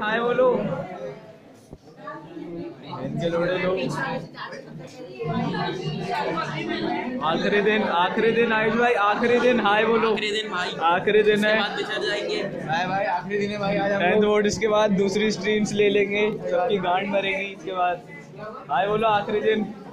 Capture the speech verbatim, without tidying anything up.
हाय बोलो। इनके लोड़े लोग आखिरी दिन आखिरी दिन आयुष भाई आखिरी दिन हाय बोलो। आखिरी दिन भाई, आखिरी दिन है बिछड़ जाएंगे भाई भाई आखिरी दिन है भाई। आज हम लोग इसके बाद दूसरी स्ट्रीम्स ले लेंगे, सबकी गांड मरेगी इसके बाद। हाय बोलो आखिरी दिन।